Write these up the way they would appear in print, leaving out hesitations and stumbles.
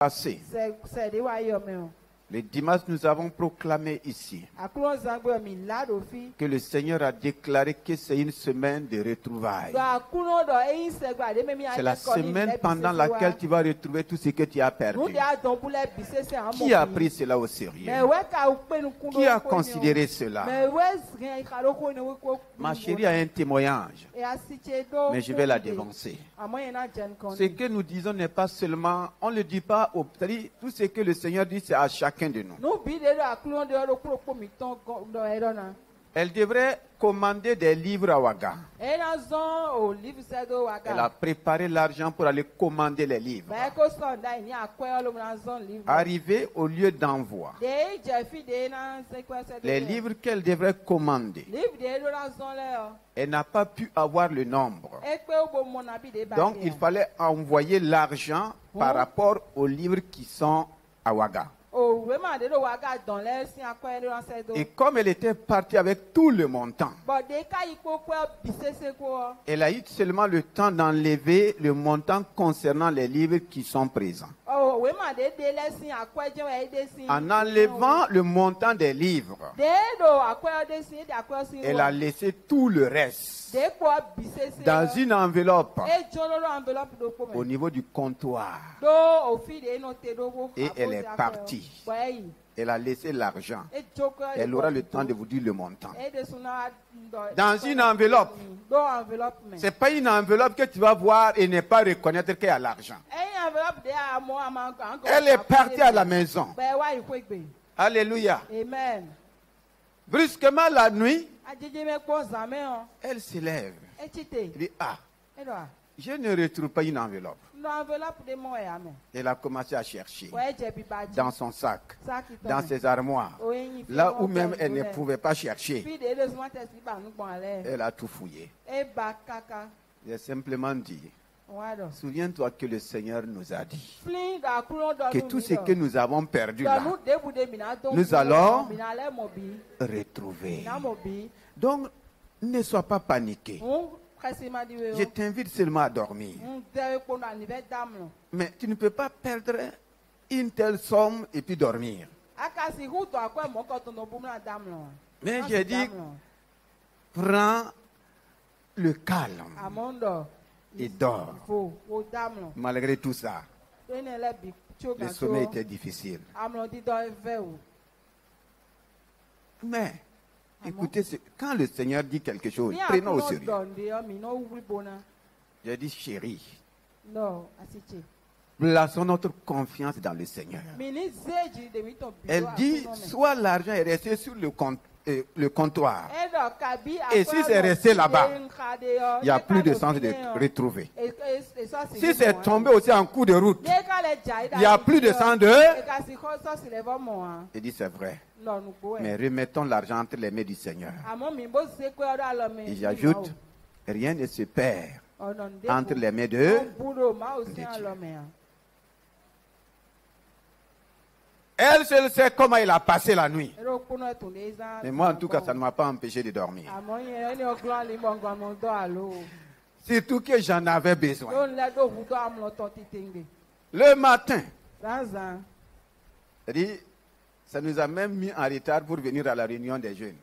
Passé, le dimanche, nous avons proclamé ici que le Seigneur a déclaré que c'est une semaine de retrouvailles. C'est la semaine pendant laquelle tu vas retrouver tout ce que tu as perdu. Qui a pris cela au sérieux? Qui a considéré cela? Ma chérie a un témoignage, mais je vais la dévancer. Ce que nous disons n'est pas seulement, on ne le dit pas au petit, tout ce que le Seigneur dit, c'est à chacun de nous. Elle devrait commander des livres à Ouaga. Elle a préparé l'argent pour aller commander les livres. Arrivé au lieu d'envoi, les livres qu'elle devrait commander, elle n'a pas pu avoir le nombre. Donc il fallait envoyer l'argent par rapport aux livres qui sont à Ouaga. Et comme elle était partie avec tout le montant, elle a eu seulement le temps d'enlever le montant concernant les livres qui sont présents. En enlevant le montant des livres, elle a laissé tout le reste dans une enveloppe au niveau du comptoir. Et elle est partie. Elle a laissé l'argent. Elle aura le temps de vous dire le montant. Dans une enveloppe. Ce n'est pas une enveloppe que tu vas voir et ne pas reconnaître qu'il y a l'argent. Elle est partie à la maison. Alléluia. Amen. Brusquement la nuit, elle se lève. Elle dit, ah, je ne retrouve pas une enveloppe. Elle a commencé à chercher dans son sac, dans ses armoires, là où même elle ne pouvait pas chercher. Elle a tout fouillé. J'ai simplement dit, souviens-toi que le Seigneur nous a dit que tout ce que nous avons perdu là, nous allons retrouver. Donc, ne sois pas paniqué. Je t'invite seulement à dormir. Mais tu ne peux pas perdre une telle somme et puis dormir. Mais j'ai dit, prends le calme et dors. Malgré tout ça, le sommeil était difficile. Mais écoutez, quand le Seigneur dit quelque chose, prenons au sérieux. J'ai dit, chérie, plaçons notre confiance dans le Seigneur. Elle dit, soit l'argent est resté sur le comptoir. Et si c'est resté là-bas, il n'y a plus de sens de retrouver. Si c'est tombé aussi en cours de route, il n'y a plus de sens de... Elle dit, c'est vrai. Mais remettons l'argent entre les mains du Seigneur. Et j'ajoute, rien ne se perd entre les mains de Dieu. Elle seule sait comment il a passé la nuit. Mais moi, en tout cas, ça ne m'a pas empêché de dormir. Surtout que j'en avais besoin. Le matin, ça nous a même mis en retard pour venir à la réunion des jeunes.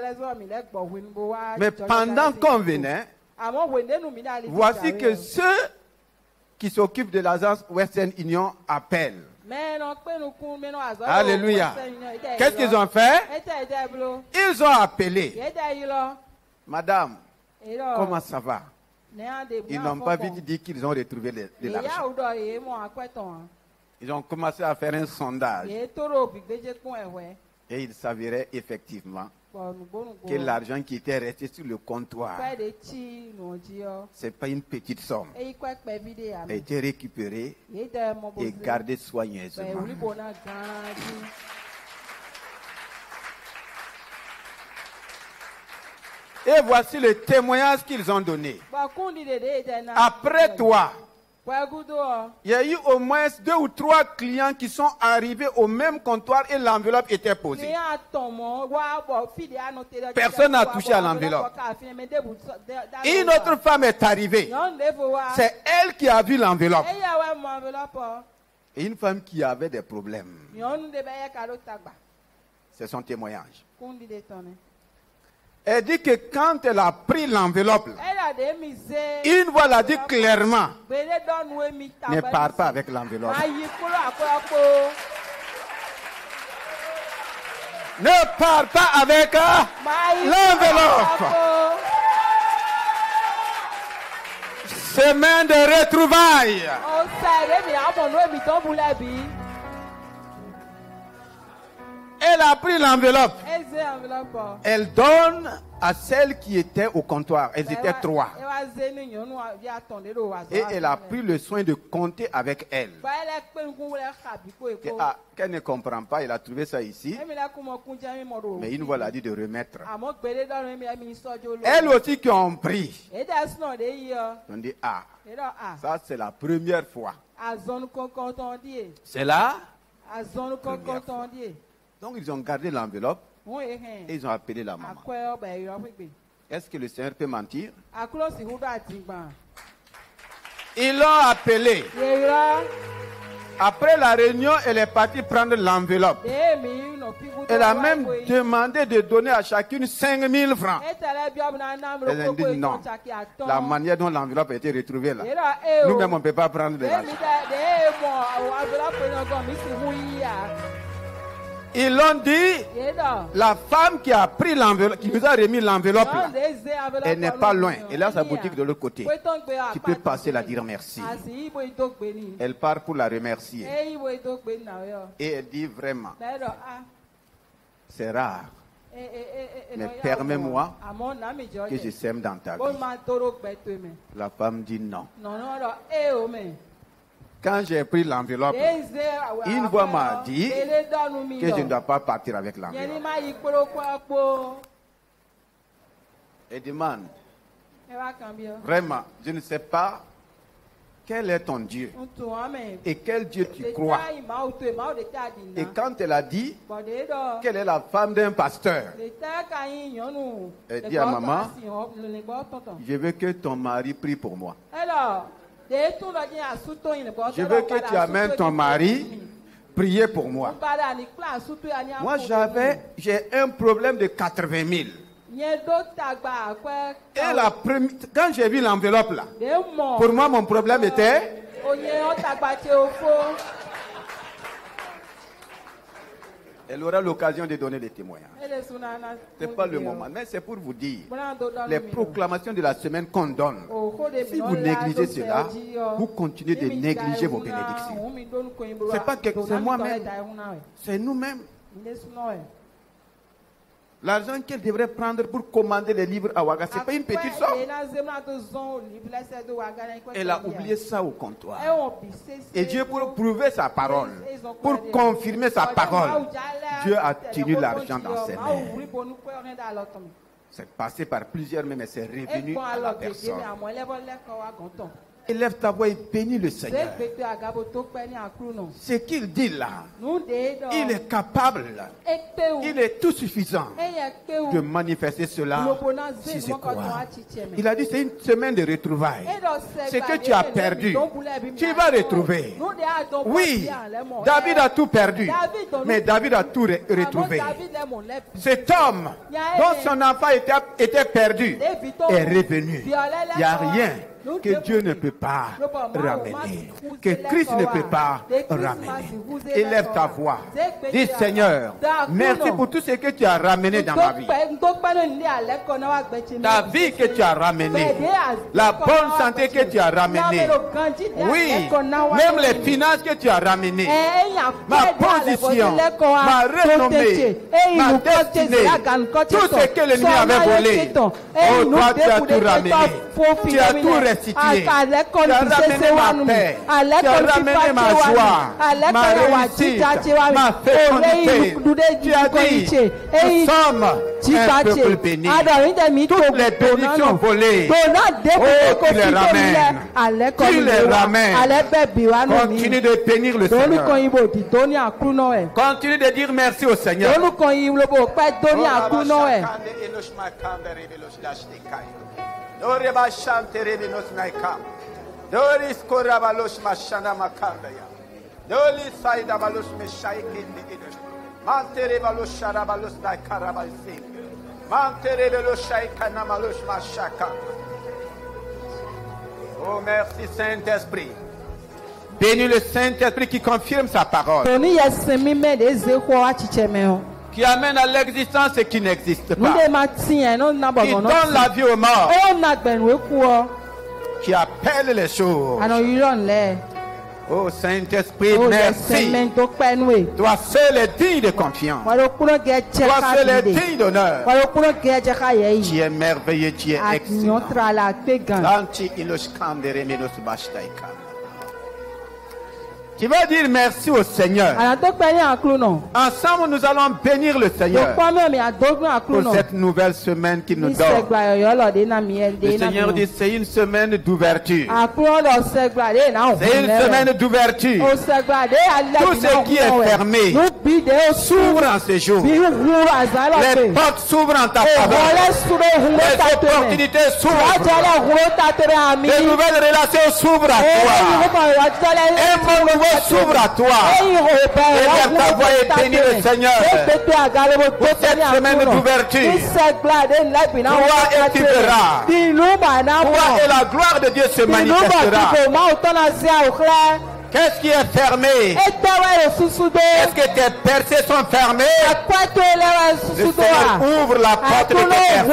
Mais pendant qu'on venait, voici que ceux qui s'occupent de l'agence Western Union appellent. Alléluia. Qu'est-ce qu'ils ont fait? Ils ont appelé. Madame, comment ça va? Ils n'ont pas vite dit qu'ils ont retrouvé de l'argent. Ils ont commencé à faire un sondage. Et il s'avérait effectivement que l'argent qui était resté sur le comptoir, ce n'est pas une petite somme, a été récupéré et gardé soigneusement. Et voici le témoignage qu'ils ont donné. Après toi, il y a eu au moins 2 ou 3 clients qui sont arrivés au même comptoir et l'enveloppe était posée. Personne n'a touché à l'enveloppe. Une autre femme est arrivée. C'est elle qui a vu l'enveloppe. Et une femme qui avait des problèmes. C'est son témoignage. Elle dit que quand elle a pris l'enveloppe, une voix l'a dit clairement, ne pars pas avec l'enveloppe. Ne pars pas avec l'enveloppe. Semaine de retrouvailles. Elle a pris l'enveloppe. Elle donne à celle qui était au comptoir. Elles étaient 3. Et elle a pris le soin de compter avec elle. Qu'elle ne comprend pas, elle a trouvé ça ici. Mais une voix l'a dit de remettre. Elles aussi qui ont pris. On dit, ça c'est la première fois. C'est là. Donc ils ont gardé l'enveloppe et ils ont appelé la maman. Est-ce que le Seigneur peut mentir? Ils l'ont appelée. Après la réunion, elle est partie prendre l'enveloppe. Elle a même demandé de donner à chacune 5 000 francs. Elle a dit non. La manière dont l'enveloppe a été retrouvée là, nous-mêmes on ne peut pas prendre de l'argent. Ils l'ont dit, la femme qui a pris l'enveloppe, qui nous a remis l'enveloppe, elle n'est pas loin. Elle a sa boutique de l'autre côté. Tu peux passer la dire merci. Elle part pour la remercier. Et elle dit vraiment, c'est rare. Mais permets-moi que je sème dans ta vie. La femme dit non. Quand j'ai pris l'enveloppe, une voix m'a dit que je ne dois pas partir avec l'enveloppe. Elle demande, vraiment, je ne sais pas quel est ton Dieu et quel Dieu tu crois. Et quand elle a dit qu'elle est la femme d'un pasteur, elle dit à maman, je veux que ton mari prie pour moi. Je veux que tu amènes ton mari prier pour moi. Moi, j'ai un problème de 80 000. Et quand j'ai vu l'enveloppe là, pour moi, mon problème était... Elle aura l'occasion de donner des témoignages. Ce n'est pas le moment, mais c'est pour vous dire, les proclamations de la semaine qu'on donne, si vous négligez cela, vous continuez de négliger vos bénédictions. Ce n'est pas que c'est moi-même, c'est nous-mêmes. L'argent qu'elle devrait prendre pour commander les livres à Ouaga, ce n'est pas une petite somme. Elle a oublié ça au comptoir. Et Dieu, pour prouver sa parole, pour confirmer sa parole, Dieu a tenu l'argent dans ses mains. C'est passé par plusieurs mains, mais c'est revenu à la personne. Élève ta voix et bénis le Seigneur. Ce qu'il dit là, il est capable, il est tout suffisant de manifester cela si je crois. Il a dit c'est une semaine de retrouvailles. Ce que tu as perdu, tu vas retrouver. Oui, David a tout perdu, mais David a tout retrouvé. Cet homme dont son enfant était perdu est revenu. Il n'y a rien que Dieu ne peut pas ramener, que Christ ne peut pas ramener. Élève ta voix. Dis Seigneur, merci pour tout ce que tu as ramené dans ma vie. Ta vie que tu as ramenée, la bonne santé que tu as ramenée. Oui, même les finances que tu as ramenées, ma position, ma renommée, ma destinée, tout ce que l'ennemi avait volé. Oh, toi tu as tout ramené. Tu as tout restitué. Tu as ramené ma paix. Tu as ramené ma joie, ma réussite, ma fécondité. Tu as dit, nous sommes un peuple béni. Toutes les bénédictions volées, oh, tu les ramènes. Tu les ramènes. Continue de bénir le Seigneur. Continue de dire merci au Seigneur. Oh, merci Saint-Esprit. Bénis le Saint-Esprit qui confirme sa parole. Qui amène à l'existence ce qui n'existe pas. Qui donne la vie aux morts. Qui appelle les choses. Oh Saint-Esprit, merci. Toi seul est digne de confiance. Toi seul est digne d'honneur. Tu es merveilleux, tu es excellent. Tu vas dire merci au Seigneur. Ensemble, nous allons bénir le Seigneur pour cette nouvelle semaine qu'il nous donne. Le Seigneur dit c'est une semaine d'ouverture. C'est une semaine d'ouverture. Tout ce qui est fermé s'ouvre en ce jour. Les portes s'ouvrent en ta faveur. Les opportunités s'ouvrent. Les nouvelles relations s'ouvrent à toi. Un monde nouveau s'ouvre à toi. Et vers ta voix est béni le Seigneur. Pour cette semaine d'ouverture. Toi et tu verras. Toi et la gloire de Dieu se manifestera. Qu'est-ce qui est fermé? Est-ce que tes percées sont fermées? Le Seigneur ouvre la porte de tes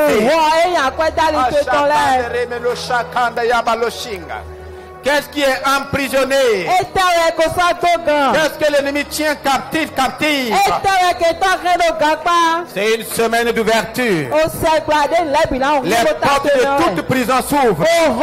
percées. Qu'est-ce qui est emprisonné? Qu'est-ce que l'ennemi tient captif? C'est une semaine d'ouverture. Les portes de toute prison s'ouvrent.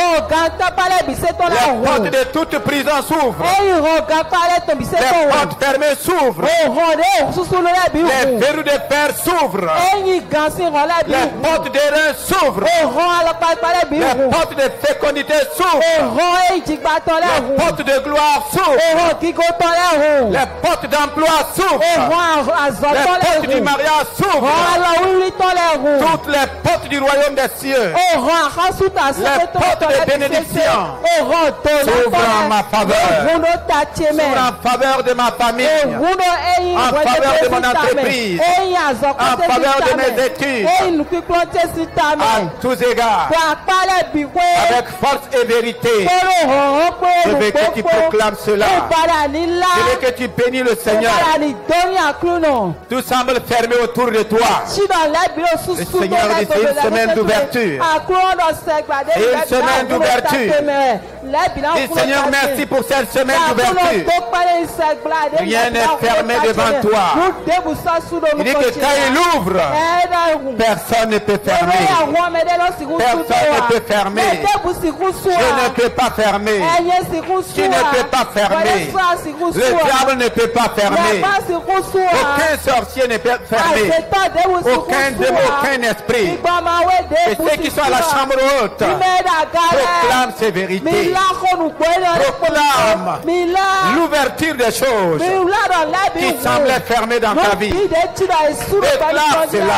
Les portes de toute prison s'ouvrent. Les portes fermées s'ouvrent. Les verrous de fer s'ouvrent. Les portes de reins s'ouvrent. Les portes de fécondité s'ouvrent. Les portes de gloire s'ouvrent. Les portes d'emploi s'ouvrent. Les portes du mariage s'ouvrent. Toutes les portes du royaume des cieux. Les portes de bénédiction s'ouvrent en ma faveur. S'ouvrent en faveur de ma famille. En faveur de mon entreprise. En faveur de mes études. À tous égards. Avec force et vérité. Je veux que tu proclames cela. Je veux que tu bénis le Seigneur. Tout semble fermé autour de toi. Le Seigneur dit c'est une semaine d'ouverture. C'est une semaine d'ouverture. Dis Seigneur merci pour cette semaine d'ouverture. Rien n'est fermé devant toi. Il dit que quand il ouvre, personne ne peut fermer. Personne ne peut fermer. Je ne peux pas fermer. Tu ne peux pas fermer. Le diable ne peut pas fermer. Aucun sorcier ne peut fermer. Aucun démon, aucun esprit. Et ceux qui sont à la chambre haute proclament ces vérités. Proclame l'ouverture des choses qui semblaient fermées dans ta vie. Déclare cela.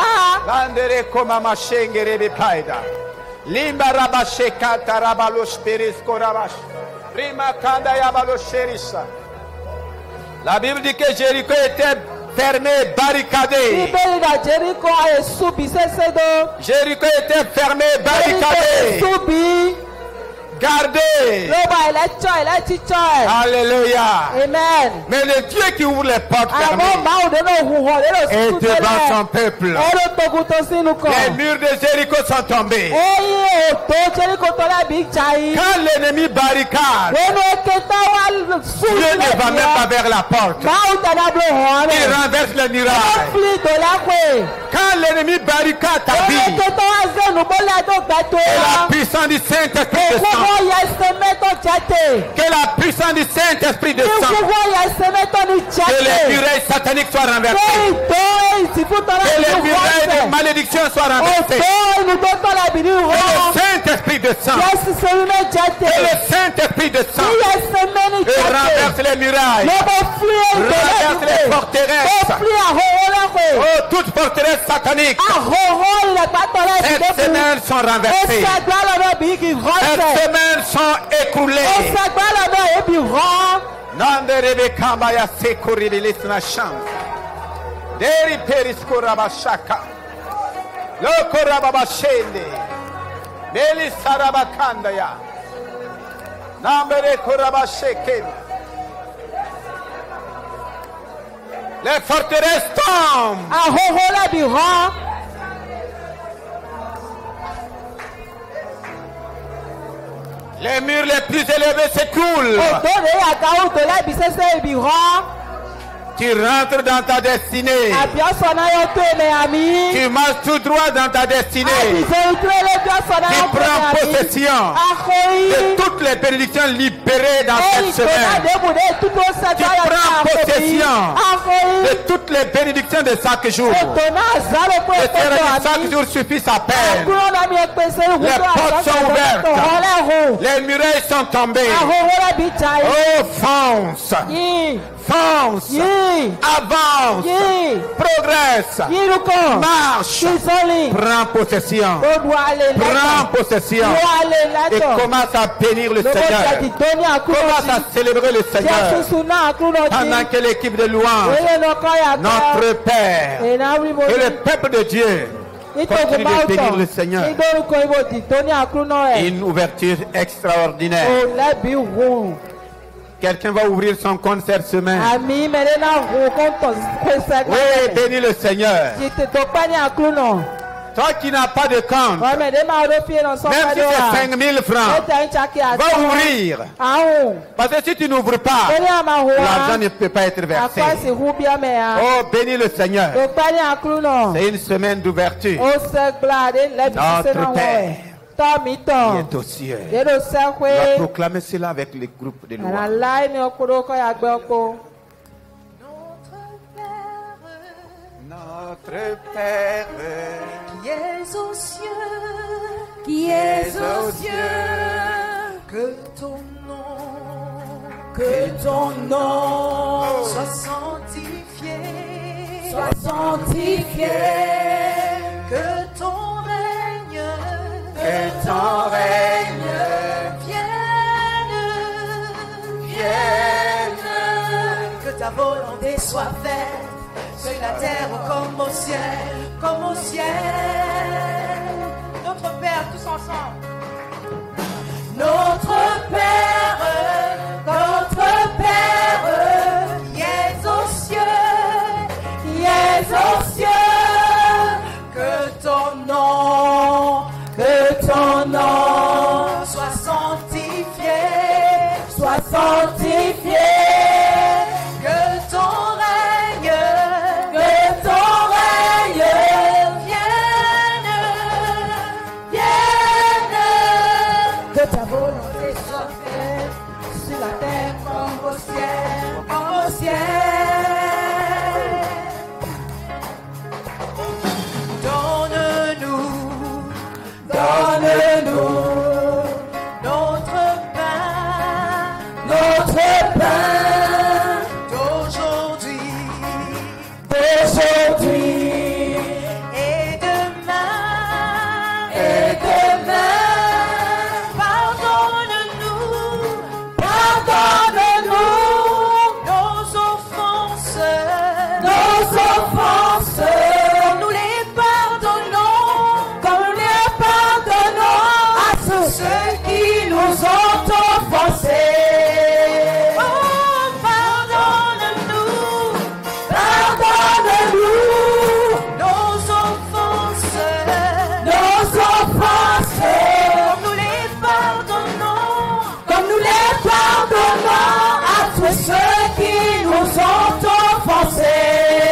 Limba rabasheka tarabalos perisco rabash. Prima kanda yabalos sherissa. La Bible dit que Jéricho était fermé, barricadé. Jéricho était fermé, barricadé. Gardez. Alléluia. Amen. Mais le Dieu qui ouvre les portes fermées est devant son peuple. Les murs de Jéricho sont tombés. Quand l'ennemi barricade, Dieu ne va même pas vers la porte. Il renverse les murailles. Quand l'ennemi barricade ta vie, et la puissance du Saint-Esprit descend. Que la puissance du Saint-Esprit descende. Que les murailles sataniques soient renversées. Que les murailles de malédiction soient renversées. Que le Saint-Esprit descende. Que le Saint-Esprit descende. Et renverse les murailles. Renverse les forteresses. Oh, toute forteresse satanique. Cette semaine sont renversées. Cette semaine sont écroulées. Nandere kambaya sekuri lisna sham. Deri periskora Lokorabashende. Melisarabakandaya. Nambere korabasheken. Les forteresses tombent. Les murs les plus élevés s'écroulent. Tu rentres dans ta destinée. Tu marches tout droit dans ta destinée. Tu prends possession de toutes les bénédictions libérées dans cette semaine. Tu prends possession de toutes les bénédictions de chaque jour. Chaque jour suffit sa peine. Les portes sont ouvertes. Les murailles sont tombées. Oh, fonce. Fonce, avance, progresse, marche, prends possession, et commence à bénir le Seigneur, commence à célébrer le Seigneur, pendant que l'équipe de louange, notre Père et le peuple de Dieu continue de bénir le Seigneur. Une ouverture extraordinaire. Quelqu'un va ouvrir son compte cette semaine. Oui, bénis le Seigneur. Toi qui n'as pas de compte, même si c'est 5 000 francs, va ouvrir. Parce que si tu n'ouvres pas, l'argent ne peut pas être versé. Oh, bénis le Seigneur. C'est une semaine d'ouverture. Notre Père qui est aux cieux. On va proclamer cela avec les groupes de louanges. Notre Père qui es aux cieux, que ton nom soit sanctifié, que ton règne vienne, que ta volonté soit faite sur la terre comme au ciel, Notre Père, tous ensemble. Notre Père, qui es aux cieux, que ton nom soit sanctifié, que ton règne vienne, que ta volonté soit faite sur la terre comme au ciel, Donne-nous notre pain d'aujourd'hui et demain. Pardonne-nous nos offenses. Nous les pardonnons à ceux qui nous ont offensés. Oh, pardonne-nous nos offenses. Comme nous les pardonnons à tous ceux qui nous ont offensés.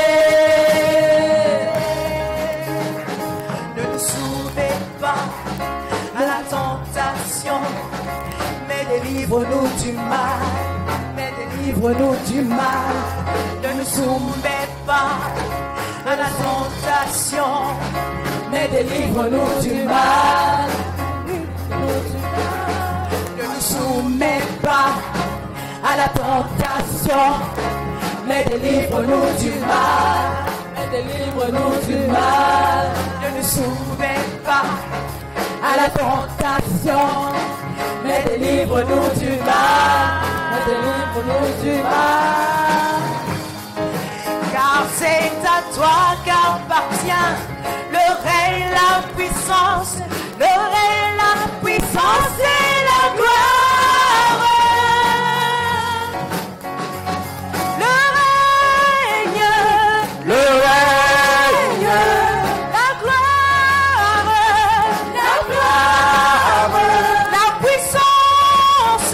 Ne nous soumets pas à la tentation, mais délivre-nous du mal. Ne nous soumets pas à la tentation, mais délivre-nous du mal. Ne nous soumets pas à la tentation, mais délivre-nous du mal. Ne délivre-nous du mal. Ne nous soumets pas à la tentation, mais délivre-nous du mal. Mais délivre-nous du mal. Car c'est à toi qu'appartient le règne, la puissance, le règne, la puissance et la gloire. Le règne, la gloire, la puissance,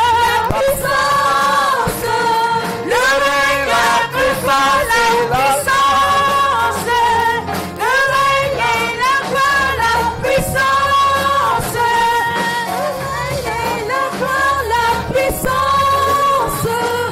le règne, la puissance, la puissance, le règne et la gloire, la puissance, le règne et la gloire, la puissance.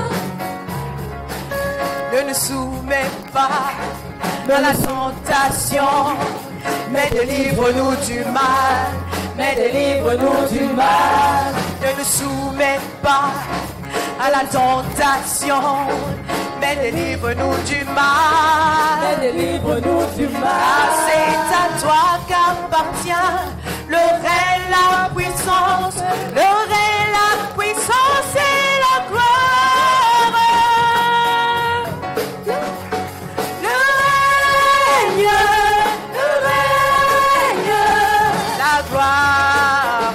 Ne nous soumets pas à la tentation, mais délivre-nous du mal, mais délivre-nous du mal. Ne nous soumets pas à la tentation, mais délivre-nous du mal, Mais délivre-nous du mal. car c'est à toi qu'appartient le règne, la puissance, le règne, la puissance et la gloire. La gloire,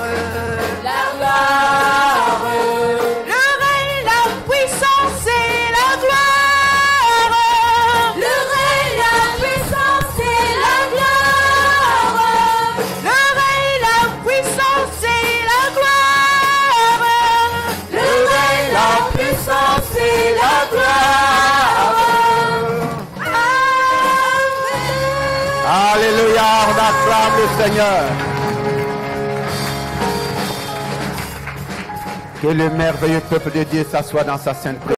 le règne, la puissance et la gloire, le règne, la puissance et la gloire, le règne, la puissance et la gloire, le règne, la puissance et la gloire. Alléluia, on acclame le Seigneur. Que le merveilleux peuple de Dieu s'assoie dans sa sainte présence.